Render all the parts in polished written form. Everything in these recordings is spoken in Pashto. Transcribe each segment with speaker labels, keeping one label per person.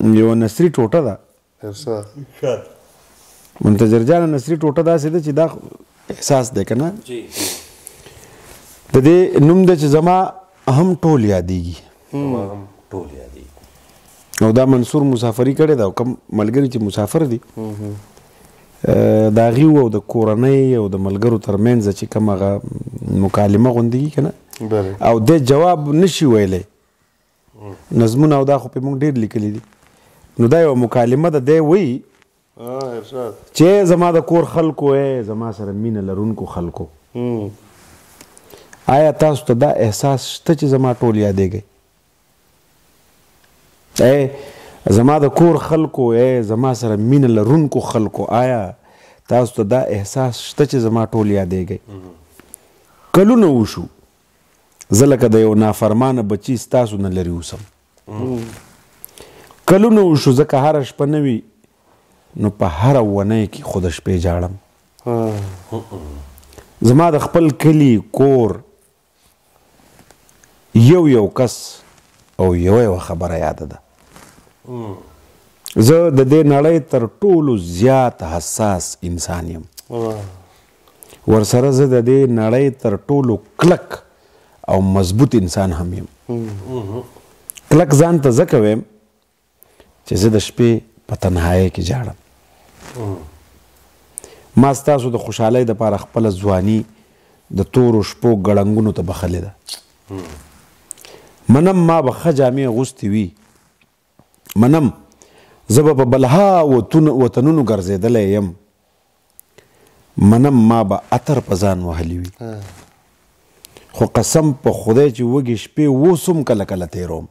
Speaker 1: یو نثري ټوټه ده منتظر جان نثري ټوټه داسې ده چې دا احساس دی که نه د دې نوم دی چې زما هم ټول یادېږي او دا منصور مسافري کړې ده او کوم ملګري چې مسافر دي د هغې او د کورنۍ او د ملګرو ترمنځ چې کوم هغه مکالمه غوندېږي که نه او دی جواب نشي ویلی نظمونه او دا خو پې موږ ډېر لیکلي دي نو دا یوه مکالمه ده دی وایي چې زما د کور خلکو زما سره مینه لرونکو خلکو آیا تاسو ته دا احساس شته چې زما ټول یادېږئ زما د کور خلکو زما سره مینه لرونکو خلکو آیا تاسو ته دا احساس شته چې زما ټول یادېږئ کلونه وشو زه لکه د یو نافرمانه بچي ستاسو نه لرې اوسم کلونه وشو ځکه هره شپه نه وي نو په هره ونۍ کې خو د شپې جاړم زما د خپل کلي کور یو کس او یوه خبره یاده ده زه د دې نړۍ تر ټولو زیات حساس انسان یم ورسره زه د دې نړۍ تر ټولو کلک او مضبوط انسان هم یم کلک ځان ته ځکه ویم چې زه د شپې په تنهایۍ کې جاړم ما ستاسو د خوشحالۍ دپاره خپله ځواني د تورو شپو ګړنګونو ته بخلې ده منم ما به ښه جامې اغوستې وي منم زه به په بلها وطنونو ګرځېدلی یم منم ما به عطر په ځان وهلی وي خو قسم په خدای چې وږې شپې اوس هم کله کله تېروم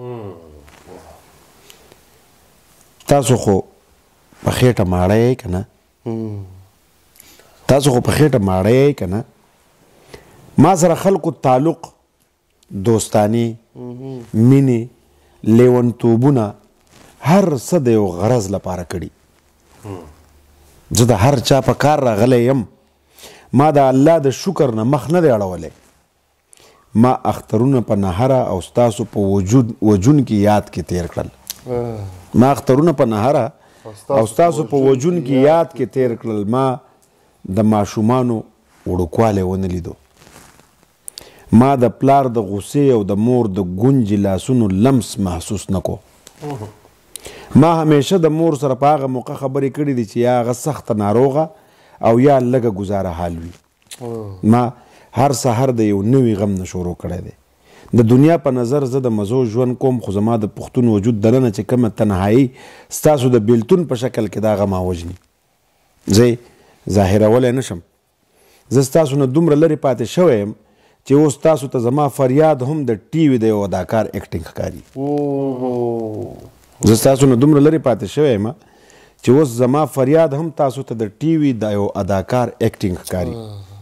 Speaker 1: تاسو خو په خېټه ماړه یې که نه تاسو خو په خېټه ماړه یې که نه ما سره خلکو تعلق دوستانې مینې لیونتوبونه هر څه د یو غرض لپاره کړي زه د هر چا په کار راغلی یم ما د الله د شکر نه مخ نه دی اړولی ما اخترونه په نهره او ستاسو په وجون کې یاد کې تیر کړل ما اخترونه په نهره او ستاسو په وجون کې یاد کې تیر کړل ما د ماشومانو وړوکوالی ونه لیدو ما د پلار د غصې او د مور د ګونجې لاسونو لمس محسوس نه کو ما همیشه د مور سره په هغه موقع خبرې کړي دي چې یا هغه سخته ناروغه او یا لږه ګزاره حال وي ما هر سحر د یو نوي غم نه شروع کړی دی د دنیا په نظر زه د مزو ژوند کوم خو زما د پښتون وجود دننه چې کومه تنهایي ستاسو د بیلتون په شکل کې دا غم وژني زه ظاهرولی نشم زه ستاسو نه دومره لرې پاتې شوی یم چې اوس تاسو ته زما فریاد هم د ټي وي د یو اداکار ایکټینګ ښکاري زه ستاسو نه دومره لرې پاتې شوی یم چې اوس زما فریاد هم تاسو ته د ټي وي د یو اداکار ایکټینګ ښکاري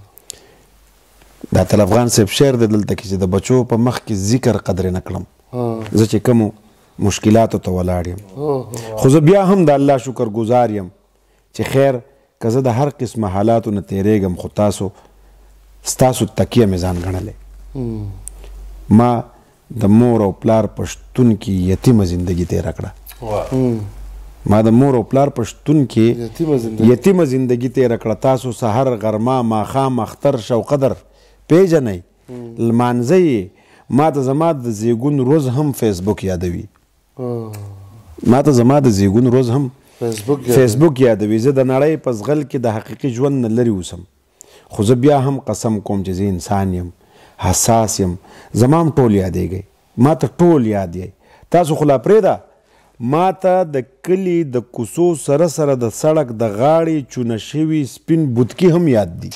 Speaker 1: دا تل افغان صاحب شعر دی دلته کې چې د بچو په مخ کې ذکر قدر نه کړم زه چې کومو مشکلاتو ته ولاړ یم خو زه بیا هم د الله شکر ګزار یم چې خیر که زه د هر قسمه حالاتو نه تیریږم خو ستاسو تکیه مې ځان ګڼلی ما د مور او پلار په شتون کې یتیمه زندگی تیره کړه ما د مور او پلار په شتون کې یتیمه زندگی تیره کړه تاسو سحر غرمه ماښام اختر شو قدر پیژنئ لمانځه یې ما ته زما د زیږون روز هم فیسبوک یادوي ما ته زما د زیږون روز هم فیسبوک یادوي زه د نړۍ په زغل کې د حقیقي ژوند نه لرې اوسم خو زه بیا هم قسم کوم چې زه انسان یم حساس یم زما هم ټول یادېږئ ما ته ټول یاد یې تاسو خو لا پرېږده ما ته د کلي د کوڅو سره سره د سړک د غاړې چونه شوي سپین بوتکي هم یاد دي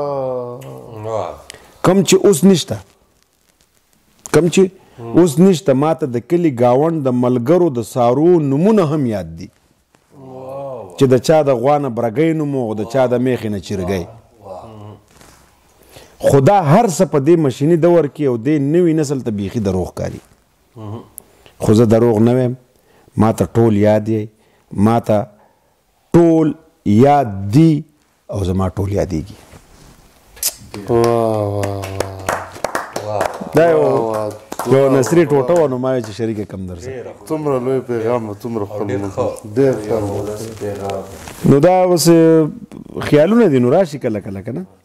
Speaker 1: کم چې اوس نشته ما ته د کلي ګاونډ د ملګرو د سارو نومونه هم یاد دي چې د چا د غوا نه برګۍ نوم او د چا د میخې نه چرګۍ خو دا هر څه په دې مشیني دور کې او دې نوي نسل ته بیخي دروغ کاري خو زه دروغ نه ویم ما ته ټول یاد یې ما ته ټول یاد دي او زما ټول یادېږي دا یو یو نصري ټوټه وه نو ما ویل چې شریکه کم درځه
Speaker 2: څومره لوی پیغام څومره ډېر
Speaker 1: نو دا اوس خیالونه دي نو راشي کله کله که نه